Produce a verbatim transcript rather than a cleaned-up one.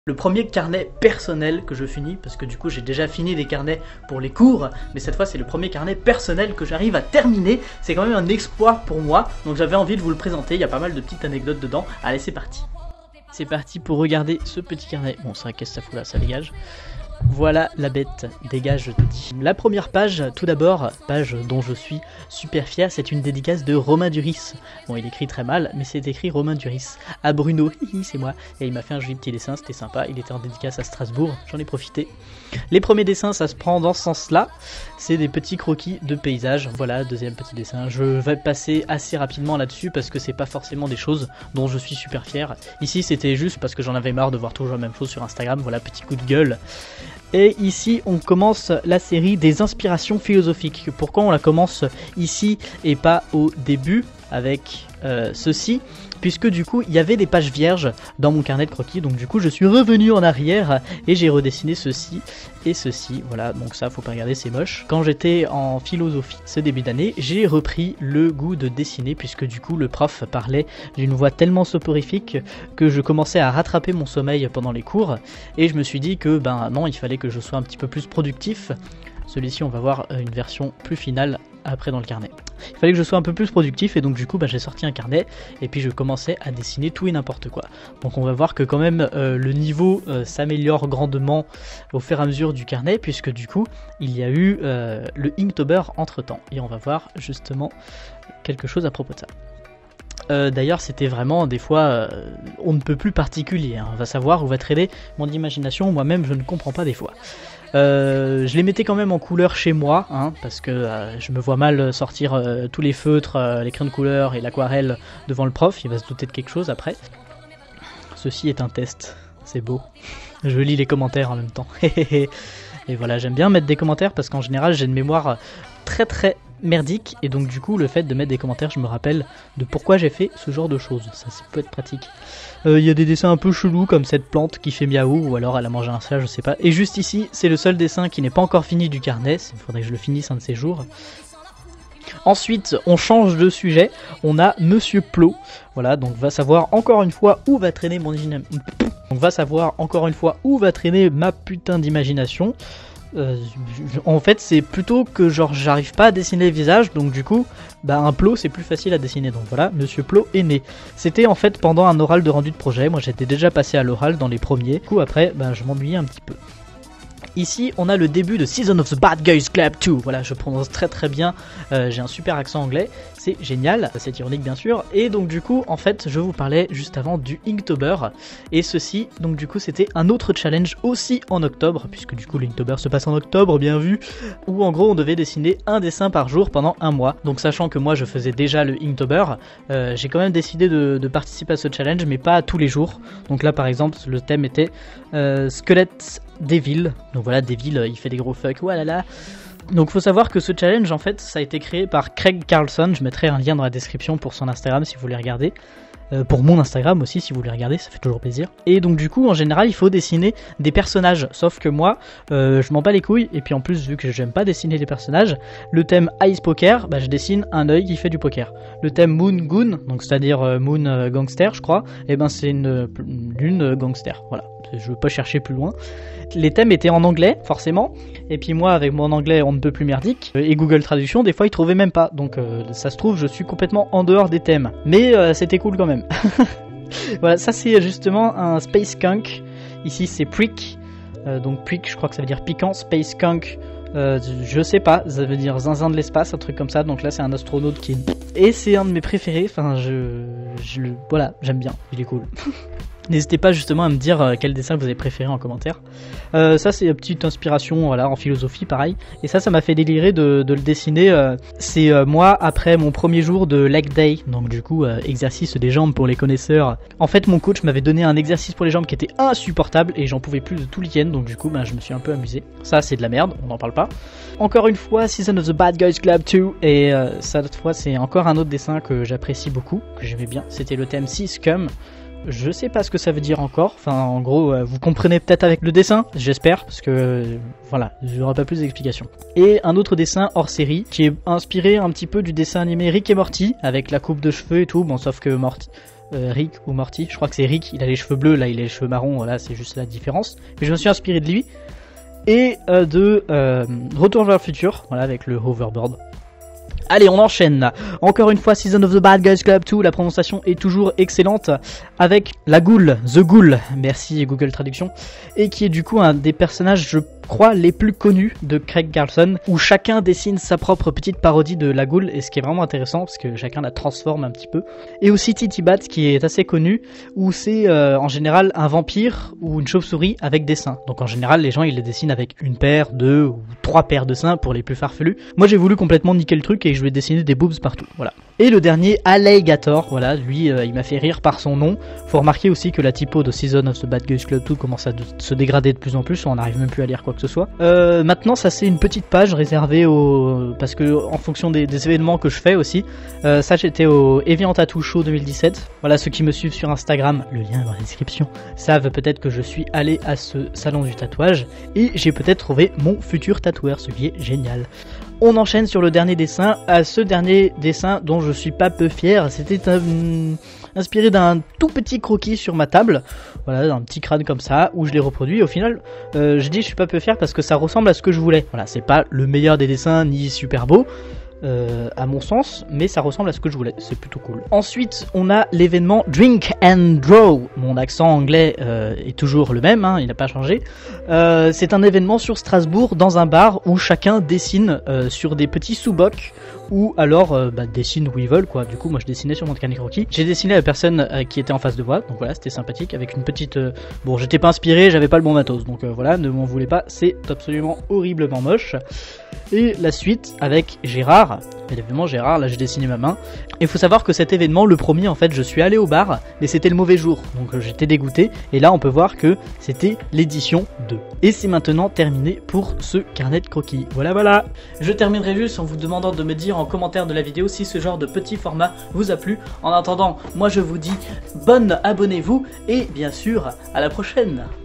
Le premier carnet personnel que je finis, parce que du coup j'ai déjà fini des carnets pour les cours, mais cette fois c'est le premier carnet personnel que j'arrive à terminer. C'est quand même un exploit pour moi, donc j'avais envie de vous le présenter, il y a pas mal de petites anecdotes dedans. Allez, c'est parti. C'est parti pour regarder ce petit carnet. Bon, ça, qu'est-ce que ça fout là, ça dégage. Voilà la bête, dégage je te dis. La première page, tout d'abord, page dont je suis super fier, c'est une dédicace de Romain Duris. Bon, il écrit très mal, mais c'est écrit Romain Duris. À Bruno, c'est moi. Et il m'a fait un joli petit dessin, c'était sympa. Il était en dédicace à Strasbourg, j'en ai profité. Les premiers dessins, ça se prend dans ce sens-là. C'est des petits croquis de paysages. Voilà, deuxième petit dessin. Je vais passer assez rapidement là-dessus parce que c'est pas forcément des choses dont je suis super fier. Ici, c'était juste parce que j'en avais marre de voir toujours la même chose sur Instagram. Voilà, petit coup de gueule. Et ici, on commence la série des inspirations philosophiques. Pourquoi on la commence ici et pas au début avec euh, ceci? Puisque du coup, il y avait des pages vierges dans mon carnet de croquis. Donc du coup, je suis revenu en arrière et j'ai redessiné ceci et ceci. Voilà, donc ça, faut pas regarder, c'est moche. Quand j'étais en philosophie ce début d'année, j'ai repris le goût de dessiner. Puisque du coup, le prof parlait d'une voix tellement soporifique que je commençais à rattraper mon sommeil pendant les cours. Et je me suis dit que, ben non, il fallait que je sois un petit peu plus productif. Celui-ci, on va voir une version plus finale après dans le carnet. Il fallait que je sois un peu plus productif et donc du coup bah, j'ai sorti un carnet et puis je commençais à dessiner tout et n'importe quoi. Donc on va voir que quand même euh, le niveau euh, s'améliore grandement au fur et à mesure du carnet puisque du coup il y a eu euh, le Inktober entre temps et on va voir justement quelque chose à propos de ça. Euh, D'ailleurs c'était vraiment des fois euh, on ne peut plus particulier, hein. On va savoir où va traîner mon imagination, moi-même je ne comprends pas des fois. Euh, je les mettais quand même en couleur chez moi, hein, parce que euh, je me vois mal sortir euh, tous les feutres, euh, les crayons de couleur et l'aquarelle devant le prof, il va se douter de quelque chose après. Ceci est un test, c'est beau. Je lis les commentaires en même temps. Et voilà, j'aime bien mettre des commentaires parce qu'en général j'ai une mémoire très très merdique et donc du coup le fait de mettre des commentaires je me rappelle de pourquoi j'ai fait ce genre de choses, ça, ça peut être pratique. Il euh, y a des dessins un peu chelous comme cette plante qui fait miaou ou alors elle a mangé un chat, je sais pas. Et juste ici c'est le seul dessin qui n'est pas encore fini du carnet, il faudrait que je le finisse un de ces jours. Ensuite on change de sujet, on a Monsieur Plot, voilà donc va savoir encore une fois où va traîner mon imagination. Donc va savoir encore une fois où va traîner ma putain d'imagination. Euh, en fait c'est plutôt que genre j'arrive pas à dessiner les visages donc du coup bah un plot c'est plus facile à dessiner donc voilà Monsieur Plot est né. C'était en fait pendant un oral de rendu de projet, moi j'étais déjà passé à l'oral dans les premiers, du coup après bah, je m'ennuyais un petit peu. Ici on a le début de Season of the Bad Guys Club deux, voilà je prononce très très bien, euh, j'ai un super accent anglais, c'est génial, c'est ironique bien sûr, et donc du coup en fait je vous parlais juste avant du Inktober, et ceci donc du coup c'était un autre challenge aussi en octobre, puisque du coup l'Inktober se passe en octobre bien vu, où en gros on devait dessiner un dessin par jour pendant un mois, donc sachant que moi je faisais déjà le Inktober, euh, j'ai quand même décidé de, de participer à ce challenge mais pas tous les jours, donc là par exemple le thème était euh, Squelette Devil, donc voilà Devil il fait des gros fuck, voilà. Donc faut savoir que ce challenge en fait ça a été créé par Craig Carlson, je mettrai un lien dans la description pour son Instagram si vous voulez regarder. Euh, pour mon Instagram aussi si vous voulez regarder, ça fait toujours plaisir. Et donc du coup en général il faut dessiner des personnages, sauf que moi euh, je m'en bats les couilles et puis en plus vu que j'aime pas dessiner les personnages, le thème Ice Poker, bah, je dessine un œil qui fait du poker. Le thème Moon Goon, donc c'est à dire euh, Moon euh, Gangster je crois, et ben c'est une, une lune gangster, voilà, je veux pas chercher plus loin. Les thèmes étaient en anglais forcément, et puis moi avec mon anglais on ne peut plus merdique, et Google Traduction des fois il trouvait même pas, donc euh, ça se trouve je suis complètement en dehors des thèmes, mais euh, c'était cool quand même. Voilà, ça c'est justement un Space Skunk, ici c'est Prick, euh, donc Prick je crois que ça veut dire piquant, Space Skunk, euh, je sais pas, ça veut dire zinzin de l'espace, un truc comme ça, donc là c'est un astronaute qui est... Et c'est un de mes préférés, enfin je... je le... voilà, j'aime bien, il est cool. N'hésitez pas justement à me dire euh, quel dessin vous avez préféré en commentaire. Euh, ça c'est une petite inspiration voilà, en philosophie pareil. Et ça ça m'a fait délirer de, de le dessiner. Euh, c'est euh, moi après mon premier jour de leg day. Donc du coup euh, exercice des jambes pour les connaisseurs. En fait mon coach m'avait donné un exercice pour les jambes qui était insupportable. Et j'en pouvais plus de tout le week-end. Donc du coup bah, je me suis un peu amusé. Ça c'est de la merde, on n'en parle pas. Encore une fois Season of the Bad Guys Club deux. Et euh, cette fois c'est encore un autre dessin que j'apprécie beaucoup, que j'aimais bien. C'était le thème Sea Scum. Je sais pas ce que ça veut dire encore, enfin en gros euh, vous comprenez peut-être avec le dessin, j'espère, parce que euh, voilà, j'aurai pas plus d'explications. Et un autre dessin hors série qui est inspiré un petit peu du dessin animé Rick et Morty, avec la coupe de cheveux et tout, bon sauf que Morty, euh, Rick ou Morty. Je crois que c'est Rick, il a les cheveux bleus, là il a les cheveux marrons, voilà, c'est juste la différence. Mais je me suis inspiré de lui. Et euh, de euh, Retour vers le futur, voilà, avec le hoverboard. Allez, on enchaîne. Encore une fois, Season of the Bad Guys Club deux, la prononciation est toujours excellente, avec la Ghoul, The Ghoul, merci Google Traduction, et qui est du coup un des personnages, je crois, les plus connus de Craig Carlson, où chacun dessine sa propre petite parodie de la Ghoul, et ce qui est vraiment intéressant, parce que chacun la transforme un petit peu. Et aussi Titi Bat, qui est assez connu, où c'est euh, en général un vampire ou une chauve-souris avec des seins. Donc en général, les gens ils les dessinent avec une paire, deux ou trois paires de seins pour les plus farfelus. Moi j'ai voulu complètement niquer le truc et je vais dessiner des boobs partout, voilà. Et le dernier, Alligator, voilà, lui euh, il m'a fait rire par son nom. Faut remarquer aussi que la typo de Season of the Bad Guys Club deux commence à de se dégrader de plus en plus, on n'arrive même plus à lire quoi que ce soit. Euh, maintenant ça c'est une petite page réservée au... parce que en fonction des, des événements que je fais aussi, euh, ça j'étais au Evian Tattoo Show deux mille dix-sept, voilà, ceux qui me suivent sur Instagram, le lien est dans la description, savent peut-être que je suis allé à ce salon du tatouage, et j'ai peut-être trouvé mon futur tatoueur, ce qui est génial. On enchaîne sur le dernier dessin, à ce dernier dessin dont je suis pas peu fier, c'était un, inspiré d'un tout petit croquis sur ma table, voilà, d'un petit crâne comme ça, où je l'ai reproduit, et au final, euh, je dis je suis pas peu fier parce que ça ressemble à ce que je voulais, voilà, c'est pas le meilleur des dessins, ni super beau, Euh, à mon sens, mais ça ressemble à ce que je voulais, c'est plutôt cool. Ensuite, on a l'événement Drink and Draw. Mon accent anglais euh, est toujours le même, hein, il n'a pas changé. Euh, c'est un événement sur Strasbourg, dans un bar où chacun dessine euh, sur des petits sous-bocs, ou alors euh, bah, dessine où ils veulent, quoi. Du coup, moi je dessinais sur mon carnet croquis. J'ai dessiné la personne euh, qui était en face de moi, donc voilà, c'était sympathique, avec une petite... Euh... Bon, j'étais pas inspiré, j'avais pas le bon matos, donc euh, voilà, ne m'en voulez pas, c'est absolument horriblement moche. Et la suite avec Gérard, évidemment Gérard, là j'ai dessiné ma main. Et il faut savoir que cet événement, le premier en fait, je suis allé au bar, mais c'était le mauvais jour, donc euh, j'étais dégoûté. Et là on peut voir que c'était l'édition deux. Et c'est maintenant terminé pour ce carnet de croquis. Voilà voilà. Je terminerai juste en vous demandant de me dire en commentaire de la vidéo si ce genre de petit format vous a plu. En attendant, moi je vous dis bonne abonnez-vous et bien sûr à la prochaine.